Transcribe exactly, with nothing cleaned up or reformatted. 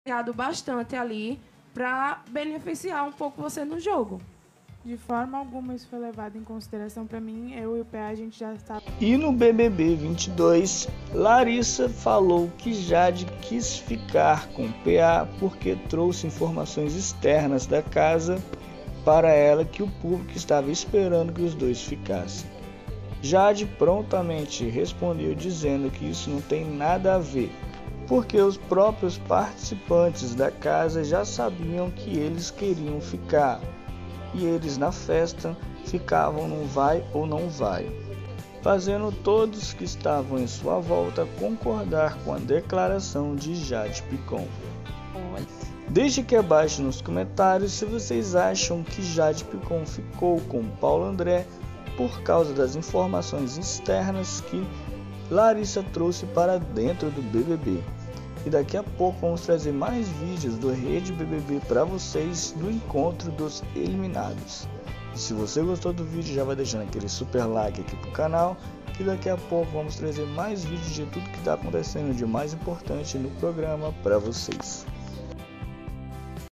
agregado bastante ali para beneficiar um pouco você no jogo. De forma alguma isso foi levado em consideração para mim. Eu e o P A a gente já está. E no B B B vinte e dois, Larissa falou que Jade quis ficar com o P A porque trouxe informações externas da casa para ela que o público estava esperando que os dois ficassem. Jade prontamente respondeu dizendo que isso não tem nada a ver, porque os próprios participantes da casa já sabiam que eles queriam ficar. E eles na festa ficavam no vai ou não vai, fazendo todos que estavam em sua volta concordar com a declaração de Jade Picon. Deixe aqui abaixo nos comentários se vocês acham que Jade Picon ficou com Paulo André por causa das informações externas que Larissa trouxe para dentro do B B B. E daqui a pouco vamos trazer mais vídeos do Rede B B B para vocês do encontro dos eliminados. E se você gostou do vídeo, já vai deixando aquele super like aqui pro canal, que daqui a pouco vamos trazer mais vídeos de tudo que está acontecendo de mais importante no programa para vocês.